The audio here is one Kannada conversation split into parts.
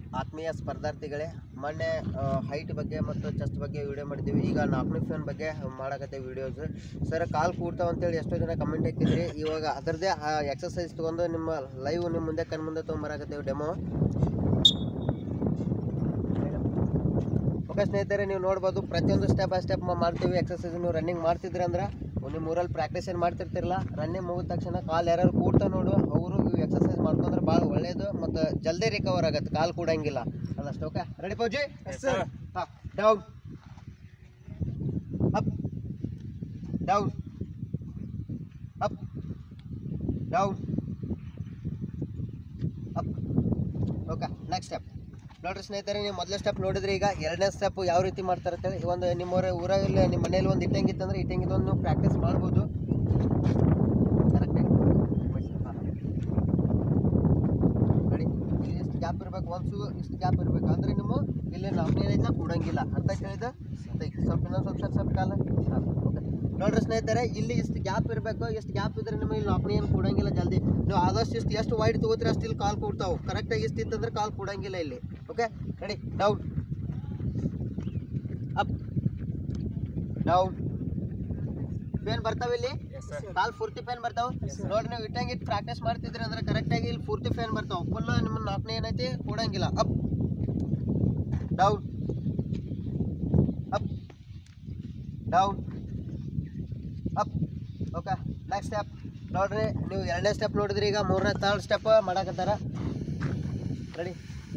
ಆತ್ಮೀಯ ಸ್ಪರ್ಧಾರ್ಥಿಗಳೇ, ಮೊನ್ನೆ ಹೈಟ್ ಬಗ್ಗೆ ಮತ್ತು ಚೆಸ್ಟ್ ಬಗ್ಗೆ ವಿಡಿಯೋ ಮಾಡಿದ್ದೀವಿ. ಈಗ ನಾಲ್ಕನೇ ಫೇನ್ ಬಗ್ಗೆ ಮಾಡಕತ್ತೆ ವಿಡಿಯೋಸ್. ಸರ್ ಕಾಲು ಕೂಡ್ತಾವ ಅಂತೇಳಿ ಎಷ್ಟೋ ಜನ ಕಮೆಂಟ್ ಹಾಕಿದ್ರಿ. ಇವಾಗ ಅದರದ್ದೇ ಎಕ್ಸಸೈಸ್ ತೊಗೊಂಡು ನಿಮ್ಮ ಲೈವ್ ನಿಮ್ಮ ಮುಂದೆ ಕಣ್ಮುಂದೆ ತೊಗೊಂಬರಾಕತ್ತೇವೆ ಡೆಮೋ. ಓಕೆ ಸ್ನೇಹಿತರೆ, ನೀವು ನೋಡ್ಬೋದು ಪ್ರತಿಯೊಂದು ಸ್ಟೆಪ್ ಬೈ ಸ್ಟೆಪ್ ಮಾಡ್ತೀವಿ. ಎಕ್ಸಸೈಸ್ ನೀವು ರನ್ನಿಂಗ್ ಮಾಡ್ತಿದ್ರಿ ಅಂದ್ರೆ ನಿಮ್ಮ ಊರಲ್ಲಿ ಪ್ರಾಕ್ಟೀಸ್ ಏನು ಮಾಡ್ತಿರ್ತಿರಲ್ಲ, ರನ್ನಿಂಗ್ ಮುಗಿದ ತಕ್ಷಣ ಕಾಲು ಯಾರು ಕೂಡ್ತಾ ನೋಡು, ಅವರು ಇವು ಎಕ್ಸಸೈಸ್ ಮಾಡ್ಕೊಂಡ್ರೆ ಭಾಳ ಒಳ್ಳೆಯದು ಮತ್ತು ಜಲ್ದಿ ರಿಕವರ್ ಆಗುತ್ತೆ, ಕಾಲು ಕೂಡಂಗಿಲ್ಲ ಅದಷ್ಟು. ಓಕೆ ರೆಡಿ ಪೌಜಿ? ಹಾಂ, down up down up down up. Okay next step ನೋಡ್ರಿ ಸ್ನೇಹಿತರೆ, ನೀವು ಮೊದಲೇ ಸ್ಟೆಪ್ ನೋಡಿದ್ರಿ. ಈಗ ಎರಡನೇ ಸ್ಟೆಪ್ ಯಾವ ರೀತಿ ಮಾಡ್ತಾರೆ ಅಂತೇಳಿ, ಒಂದು ನಿಮ್ಮವರ ಊರಲ್ಲಿ ನಿಮ್ಮ ಮನೇಲಿ ಒಂದು ಇಟ್ಟಂಗಿತ್ತಂದ್ರೆ ಇಟ್ಟಂಗಿದ್ದೊಂದು ನೀವು ಪ್ರಾಕ್ಟೀಸ್ ಮಾಡ್ಬೋದು ಕರೆಕ್ಟಾಗಿ. ನೋಡಿ, ಇಲ್ಲಿ ಇಷ್ಟು ಗ್ಯಾಪ್ ಇರಬೇಕು, ಇಷ್ಟು ಗ್ಯಾಪ್ ಇರಬೇಕು, ಅಂದರೆ ನಿಮ್ಮ ಇಲ್ಲಿ ನಾಲ್ಕನೇದೈತೆ ಕೂಡಂಗಿಲ್ಲ. ಅರ್ಥ ಕೇಳಿದ ಸ್ವಲ್ಪ ಇನ್ನೊಂದು ಸ್ವಲ್ಪ ಕಾಲ. ಓಕೆ ನೋಡ್ರಿ ಸ್ನೇಹಿತರೆ, ಇಲ್ಲಿ ಇಷ್ಟು ಗ್ಯಾಪ್ ಇರಬೇಕು. ಎಷ್ಟು ಗ್ಯಾಪ್ ಇದ್ರೆ ನಿಮಗೆ ಇಲ್ಲಿ ನಾಲ್ಕನೇ ಏನು ಕೂಡಂಗಿಲ್ಲ ಜಲ್ದಿ. ನೀವು ಆದಷ್ಟು ಎಷ್ಟು ವೈಡ್ ತೊಗೋತೀರಿ ಅಷ್ಟು ಇಲ್ಲಿ ಕಾಲು ಕೂಡ್ತಾವೆ. ಕರೆಕ್ಟಾಗಿ ಇಷ್ಟು ಇತ್ತಂದ್ರೆ ಕಾಲು ಕೂಡಂಗಿಲ್ಲ ಇಲ್ಲಿ. Okay ready? Down up down. Pain ಬರ್ತಾವೆ ಇಲ್ಲಿ, ಕಾಲು ಪೂರ್ತಿ ಪೇನ್ ಬರ್ತಾವೆ. ನೋಡ್ರಿ, ನೀವು ಇಟ್ಟಂಗಿಟ್ಟು ಪ್ರಾಕ್ಟೀಸ್ ಮಾಡ್ತಿದ್ರಿ ಅಂದ್ರೆ ಕರೆಕ್ಟಾಗಿ ಇಲ್ಲಿ ಪೂರ್ತಿ ಪೇನ್ ಬರ್ತಾವೆ. ಫುಲ್ ನಿಮ್ಮ ನಾಲ್ಕನೇ ಏನೈತಿ ಕೂಡಂಗಿಲ್ಲ. Up down up down up. Okay next step ನೋಡ್ರಿ, ನೀವು ಎರಡನೇ ಸ್ಟೆಪ್ ನೋಡಿದ್ರಿ. ಈಗ ಮೂರನೇ ಥರ್ಡ್ ಸ್ಟೆಪ್ ಮಾಡಕತ್ತಾರ. ರೆಡಿ?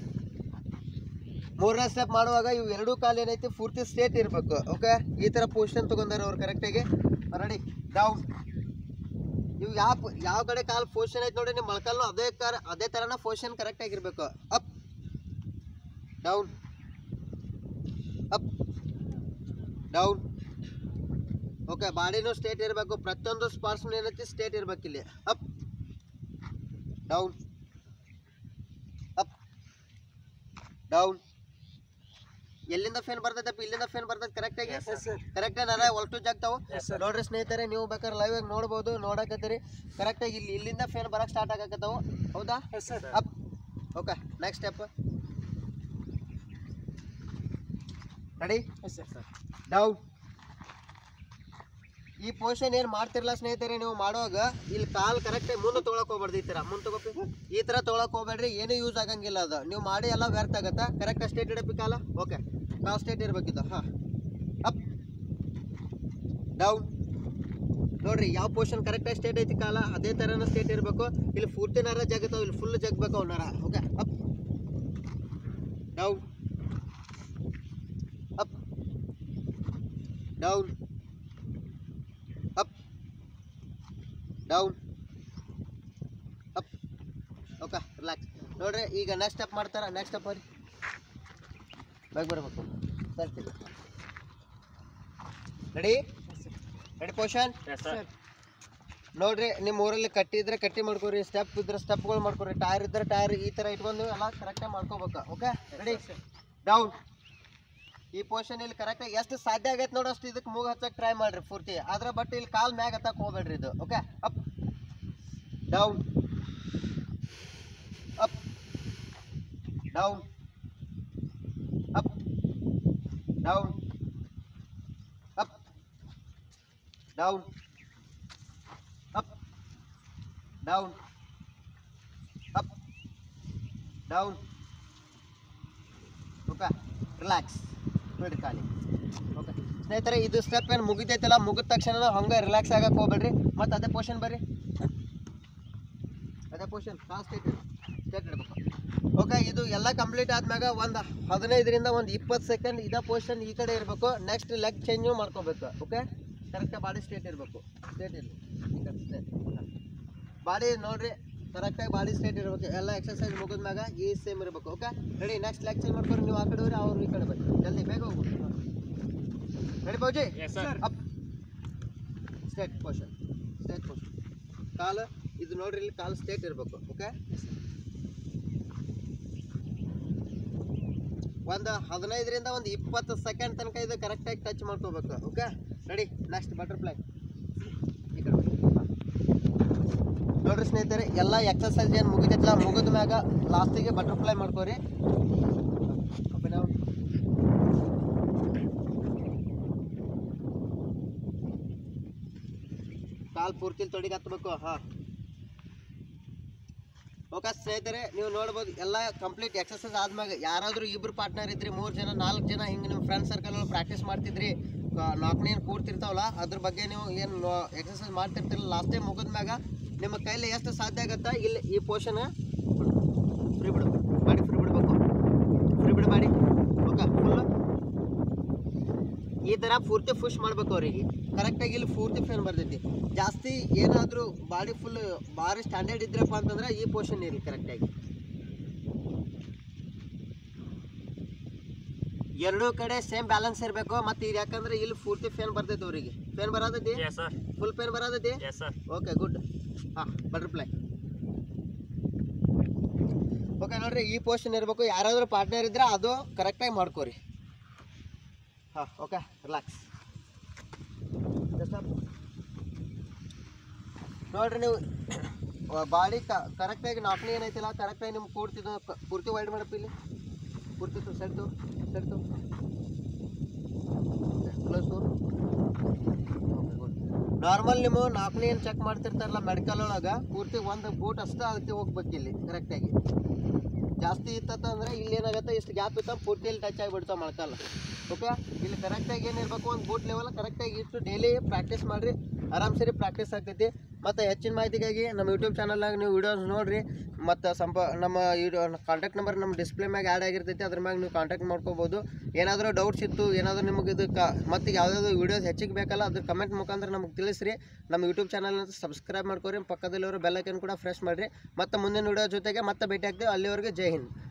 ಮೂರನೇ ಸ್ಟೆಪ್ ಮಾಡುವಾಗ ಇವು ಎರಡೂ ಕಾಲು ಏನೈತಿ ಪೂರ್ತಿ ಸ್ಟ್ರೇಟ್ ಇರಬೇಕು. ಓಕೆ, ಈ ಥರ ಪೊಸಿಷನ್ ತೊಗೊಂಡಾರ ಅವ್ರು ಕರೆಕ್ಟಾಗಿ. ರೆಡಿ? ಡೌನ್. ಇವು ಯಾವ ಕಡೆ ಕಾಲು ಪೊಸಿಷನ್ ಐತೆ ನೋಡಿ, ನಿಮ್ಮ ಮೊಳಕಾಲು ಅದೇ ಥರನ ಪೊಸಿಷನ್ ಕರೆಕ್ಟಾಗಿರ್ಬೇಕು. Up down up down. Okay, ಬಾಡಿನೂ ಸ್ಟ್ರೇಟ್ ಇರಬೇಕು. ಪ್ರತಿಯೊಂದು ಸ್ಪಾರ್ಟ್ಸ್ ಏನೈತಿ ಸ್ಟ್ರೇಟ್ ಇರ್ಬೇಕು ಇಲ್ಲಿ. Up down up down. ಎಲ್ಲಿಂದ ಫೇನ್ ಬರ್ತೈತಪ್ಪ? ಇಲ್ಲಿಂದ ಫೇನ್ ಬರ್ತೈತೆ ಕರೆಕ್ಟಾಗಿ. ಕರೆಕ್ಟಾಗಿ ನಾನು ಒಲ್ಟು ಜಾಗ್ತಾವು ನೋಡ್ರಿ ಸ್ನೇಹಿತರೆ, ನೀವು ಬೇಕಾದ್ರೆ ಲೈವ್ ಆಗಿ ನೋಡ್ಬೋದು, ನೋಡಕತ್ತೀರಿ ಕರೆಕ್ಟಾಗಿ. ಇಲ್ಲಿಂದ ಫೇನ್ ಬರಕ್ಕೆ ಸ್ಟಾರ್ಟ್ ಆಗಕತ್ತಾವು. ಹೌದಾ? Up. Okay next step ready? Down. ಈ ಪೊಸಿಷನ್ ಏನು ಮಾಡ್ತಿರಲ್ಲ ಸ್ನೇಹಿತರೆ, ನೀವು ಮಾಡುವಾಗ ಇಲ್ಲಿ ಕಾಲು ಕರೆಕ್ಟಾಗಿ ಮುಂದೆ ತೊಗೊಳಕ್ಕೆ ಹೋಗ್ಬಾರ್ದು. ಈ ಥರ ಮುಂದೆ ತಗೋಬೇಕು, ಈ ಥರ ತೊಗೊಳಕ್ಕೆ ಹೋಗ್ಬೇಡ್ರಿ, ಏನೂ ಯೂಸ್ ಆಗಂಗಿಲ್ಲ. ಅದು ನೀವು ಮಾಡಿ ಎಲ್ಲ ವ್ಯರ್ಥ ಆಗುತ್ತೆ. ಕರೆಕ್ಟಾಗಿ ಸ್ಟ್ರೇಟ್ ಇಡಬೇಕು ಕಾಲ. ಓಕೆ, ಕಾಲು ಸ್ಟ್ರೇಟ್ ಇರಬೇಕಿದ್ದು. ಹಾಂ, ಅಪ್ ಡೌನ್. ನೋಡಿರಿ, ಯಾವ ಪೊಸಿಷನ್ ಕರೆಕ್ಟಾಗಿ ಸ್ಟ್ರೇಟ್ ಐತಿ ಕಾಲ ಅದೇ ಥರನ ಸ್ಟ್ರೇಟ್ ಇರಬೇಕು. ಇಲ್ಲಿ ಪೂರ್ತಿ ನರ ಜಗತ್ತಾವ, ಇಲ್ಲಿ ಫುಲ್ ಜಗ್ಬೇಕು ಅವು ನರ. Okay, up down up down up down up. Okay relax. ನೋಡ್ರಿ, ಈಗ ನೆಕ್ಸ್ಟ್ ಸ್ಟೆಪ್ ಮಾಡ್ತಾರೆ. ನೆಕ್ಸ್ಟ್ ಸ್ಟೆಪ್ ಬರ್ರಿ, ಬೇಗ ಬರಬೇಕು. ಸರ್ತೀವಿ. ರೆಡಿ? Ready position? ನೋಡ್ರಿ, ನಿಮ್ಮ ಊರಲ್ಲಿ ಕಟ್ಟಿ ಇದ್ರೆ ಕಟ್ಟಿ ಮಾಡ್ಕೊರಿ, ಸ್ಟೆಪ್ ಇದ್ರೆ ಸ್ಟೆಪ್ಗಳು ಮಾಡ್ಕೊರಿ, ಟೈರ್ ಇದ್ರೆ ಟೈರ್ ಈ ಥರ ಇಟ್ಕೊಂಡು ಎಲ್ಲ ಕರೆಕ್ಟಾಗಿ ಮಾಡ್ಕೋಬೇಕು. Okay ready? ಡೌನ್. ಈ ಪೊಸಿಷನ್ ಇಲ್ಲಿ ಕರೆಕ್ಟಾಗಿ ಎಷ್ಟು ಸಾಧ್ಯ ಆಗೈತೆ ನೋಡಿ ಅಷ್ಟು ಇದಕ್ಕೆ ಮೂಗು ಹಚ್ಚಕ್ಕೆ ಟ್ರೈ ಮಾಡಿರಿ ಪೂರ್ತಿ. ಆದ್ರೆ ಬಟ್ ಇಲ್ಲಿ ಕಾಲು ಮ್ಯಾಗ ಹತ್ತಕ್ಕೆ ಹೋಗ್ಬೇಡ್ರಿ ಇದು. Okay, up down up down up down up down up down up down. Okay relax. ಬಿಡ್ರಿ ಖಾಲಿ. ಓಕೆ ಸ್ನೇಹಿತರೆ, ಇದು ಸ್ಟೆಪ್ ಏನು ಮುಗಿತೈತಲ್ಲ, ಮುಗಿದ ತಕ್ಷಣ ಹಂಗೆ ರಿಲ್ಯಾಕ್ಸ್ ಆಗಕ್ಕೆ ಹೋಗ್ಬೇಡ್ರಿ. ಮತ್ತು ಅದೇ ಪೊಸಿಷನ್ ಬರ್ರಿ, ಅದೇ ಪೊಸಿಷನ್ ಕಾಲು ಸ್ಟ್ರೇಟ್ ಇಡಬೇಕು. ಓಕೆ, ಇದು ಎಲ್ಲ ಕಂಪ್ಲೀಟ್ ಆದ್ಮ್ಯಾಗ ಒಂದು 15ರಿಂದ ಒಂದು 20 ಸೆಕೆಂಡ್ ಇದೇ ಪೊಸಿಷನ್ ಈ ಕಡೆ ಇರಬೇಕು. ನೆಕ್ಸ್ಟ್ ಲೆಗ್ ಚೇಂಜು ಮಾಡ್ಕೋಬೇಕು. ಓಕೆ, ಕರೆಕ್ಟಾಗಿ ಬಾಡಿ ಸ್ಟ್ರೇಟ್ ಇರಬೇಕು. ಸ್ಟ್ರೇಟ್ ಇರಲಿ, ಈ ಕಡೆ ಸ್ಟ್ರೇಟ್ ಬಾಡಿ ನೋಡ್ರಿ, ಕರೆಕ್ಟಾಗಿ ಬಾಡಿ ಸ್ಟ್ರೇಟ್ ಇರಬೇಕು. ಎಲ್ಲ ಎಕ್ಸರ್ಸೈಸ್ ಮುಗಿದ್ಮ್ಯಾಗ ಈ ಸೇಮ್ ಇರಬೇಕು. Okay ready? Next leg change ಮಾಡ್ಕೊಂಡು ನೀವು ಆ ಕಡೆ ಹೋಗ್ರಿ, ಅವ್ರು ಈ ಕಡೆ ಬರ್ರಿ, ಜಲ್ದಿ ಬೇಗ ಹೋಗ್ಬಿಟ್ಟು. ರೆಡಿ ಪೌಜಿ? Up straight position, straight position. ಕಾಲು ಇದು ನೋಡ್ರಿ, ಇಲ್ಲಿ ಕಾಲು ಸ್ಟ್ರೇಟ್ ಇರಬೇಕು. ಓಕೆ, ಒಂದು 15ರಿಂದ ಒಂದು 20 ಸೆಕೆಂಡ್ ತನಕ ಇದು ಕರೆಕ್ಟಾಗಿ ಟಚ್ ಮಾಡ್ಕೋಬೇಕು. Okay ready? Next butterfly. ಈ ಕಡೆ ನೋಡ್ರಿ ಸ್ನೇಹಿತರೆ, ಎಲ್ಲ ಎಕ್ಸರ್ಸೈಸ್ ಏನು ಮುಗಿದಿತ್ತಲ್ಲ, ಮುಗಿದ ಮ್ಯಾಗ ಲಾಸ್ಟಿಗೆ ಬಟರ್ಫ್ಲೈ ಮಾಡ್ಕೋರಿ. ಕಾಲು ಪೂರ್ತಿ ತೊಡಿಗೆ ಹತ್ಬೇಕು. ಹಾಂ, ಓಕೆ ಸ್ನೇಹಿತರೆ, ನೀವು ನೋಡ್ಬೋದು ಎಲ್ಲ ಕಂಪ್ಲೀಟ್ ಎಕ್ಸರ್ಸೈಸ್ ಆದ್ಮ್ಯಾಗ ಯಾರಾದರೂ ಇಬ್ಬರು ಪಾರ್ಟ್ನರ್ ಇದ್ರಿ, 3 ಜನ 4 ಜನ ಹಿಂಗೆ ನಿಮ್ಮ ಫ್ರೆಂಡ್ ಸರ್ಕಲ್ ಪ್ರಾಕ್ಟೀಸ್ ಮಾಡ್ತಿದ್ರಿ, ನಾಲ್ಕನೇನು ಕೂರ್ತಿರ್ತಾವಲ್ಲ ಅದ್ರ ಬಗ್ಗೆ ನೀವು ಏನು ಎಕ್ಸರ್ಸೈಸ್ ಮಾಡ್ತಿರ್ತಿರಲ್ಲ, ಲಾಸ್ಟ್ ಟೈಮ್ ಮುಗಿದ್ಮ್ಯಾಗ ನಿಮ್ಮ ಕೈಲಿ ಎಷ್ಟು ಸಾಧ್ಯ ಆಗುತ್ತಾ ಇಲ್ಲಿ ಈ ಪೋರ್ಷನ್ ಫ್ರೀ ಬಿಡು ಮಾಡಿ, ಫ್ರೀ ಬಿಡಬೇಕು, ಫ್ರೀ ಬಿಡು ಮಾಡಿ. ಓಕೆ, ಫುಲ್ ಈ ಥರ ಪೂರ್ತಿ ಪುಷ್ ಮಾಡ್ಬೇಕು ಅವರಿಗೆ. ಕರೆಕ್ಟಾಗಿ ಇಲ್ಲಿ ಪೂರ್ತಿ ಫ್ಯಾನ್ ಬರ್ತೈತಿ. ಜಾಸ್ತಿ ಏನಾದರೂ ಬಾಡಿ ಫುಲ್ ಭಾರಿ ಸ್ಟ್ಯಾಂಡರ್ಡ್ ಇದ್ರಪ್ಪ ಅಂತಂದ್ರೆ ಈ ಪೋರ್ಷನ್ ಇರಲಿ ಕರೆಕ್ಟಾಗಿ. ಎರಡೂ ಕಡೆ ಸೇಮ್ ಬ್ಯಾಲೆನ್ಸ್ ಇರಬೇಕು. ಮತ್ತು ಇದು ಯಾಕಂದ್ರೆ ಇಲ್ಲಿ ಪೂರ್ತಿ ಫ್ಯಾನ್ ಬರ್ತೈತಿ ಅವರಿಗೆ. ಫ್ಯಾನ್ ಬರೋದೈತಿ, ಫುಲ್ ಫ್ಯಾನ್ ಬರೋದೈತಿ. Okay, good. ಹಾಂ, ಬಟರ್ಫ್ಲೈ. ಓಕೆ ನೋಡ್ರಿ, ಈ ಪೋರ್ಷನ್ ಇರಬೇಕು. ಯಾರಾದರೂ ಪಾರ್ಟ್ನರ್ ಇದ್ರೆ ಅದು ಕರೆಕ್ಟಾಗಿ ಮಾಡ್ಕೋರಿ. ಹಾಂ, ಓಕೆ, ರಿಲ್ಯಾಕ್ಸ್. ನೋಡ್ರಿ, ನೀವು ಬಾಡಿ ಕರೆಕ್ಟಾಗಿ ನಾಲ್ಕನೇ ಏನೈತಿಲ್ಲ ಕರೆಕ್ಟಾಗಿ ನಿಮ್ಗೆ ಪೂರ್ತಿ ವೈಡ್ ಮಾಡಪ್ಪ. ಇಲ್ಲಿ ಪೂರ್ತಿ ಸೆಡ್ತು ಪ್ಲಸ್ಸು. ನಾರ್ಮಲ್ ನೀವು ನಾಲ್ಕನೇ ಏನು ಚೆಕ್ ಮಾಡ್ತಿರ್ತಾರಲ್ಲ ಮೆಡಿಕಲ್ ಒಳಗೆ, ಪೂರ್ತಿ ಒಂದು ಬೂಟ್ ಅಷ್ಟೇ ಅಗತ್ಯ ಹೋಗ್ಬೇಕು ಇಲ್ಲಿ ಕರೆಕ್ಟಾಗಿ. ಜಾಸ್ತಿ ಇತ್ತಂದ್ರೆ ಇಲ್ಲಿ ಏನಾಗುತ್ತೆ, ಇಷ್ಟು ಗ್ಯಾಪ್ ಇತ್ತ ಪೂರ್ತಿ ಇಲ್ಲಿ ಟಚ್ ಆಗಿಬಿಡ್ತಾವೆ ಮೊಳಕಾಲ. ಓಕೆ, ಇಲ್ಲಿ ಕರೆಕ್ಟಾಗಿ ಏನಿರಬೇಕು, ಒಂದು ಬೂಟ್ ಲೆವೆಲ್ ಕರೆಕ್ಟಾಗಿ ಇಟ್ಟು ಡೈಲಿ ಪ್ರಾಕ್ಟೀಸ್ ಮಾಡಿರಿ, ಆರಾಮ್ ಸರಿ ಪ್ರಾಕ್ಟೀಸ್ ಆಗ್ತೈತಿ. ಮತ್ತು ಹೆಚ್ಚಿನ ಮಾಹಿತಿಗಾಗಿ ನಮ್ಮ ಯೂಟ್ಯೂಬ್ ಚಾನಲ್ನಾಗ ನೀವು ವೀಡಿಯೋಸ್ ನೋಡಿರಿ. ಮತ್ತು ನಮ್ಮ ಕಾಂಟ್ಯಾಕ್ಟ್ ನಂಬರ್ ನಮ್ಮ ಡಿಸ್ಪ್ಲೇ ಮ್ಯಾಗ ಆ್ಯಡ್ ಆಗಿರ್ತೈತಿ, ಅದ್ರ ಮ್ಯಾಗ ನೀವು ಕಾಂಟ್ಯಾಕ್ಟ್ ಮಾಡ್ಕೋಬೋದು. ಏನಾದರೂ ಡೌಟ್ಸ್ ಇತ್ತು, ಏನಾದರೂ ನಿಮಗೆ ಮತ್ತು ಯಾವುದಾದ್ರು ವೀಡಿಯೋಸ್ ಹೆಚ್ಚಿಗೆ ಬೇಕಲ್ಲ, ಅದ್ರ ಕಮೆಂಟ್ ಮುಖಾಂತರ ನಮಗೆ ತಿಳಿಸ್ರಿ. ನಮ್ಮ ಯೂಟ್ಯೂಬ್ ಚಾನಲ್ನ ಸಬ್ಸ್ಕ್ರೈಬ್ ಮಾಡ್ಕೊರಿ, ಪಕ್ಕದಲ್ಲಿರೋ ಬೆಲ್ ಐಕನ್ ಕೂಡ ಪ್ರೆಸ್ ಮಾಡಿರಿ. ಮತ್ತು ಮುಂದಿನ ವೀಡಿಯೋ ಜೊತೆಗೆ ಮತ್ತೆ ಭೇಟಿ ಆಗ್ತೀವಿ. ಅಲ್ಲಿವರೆಗೆ ಜೈ ಹಿಂದ್.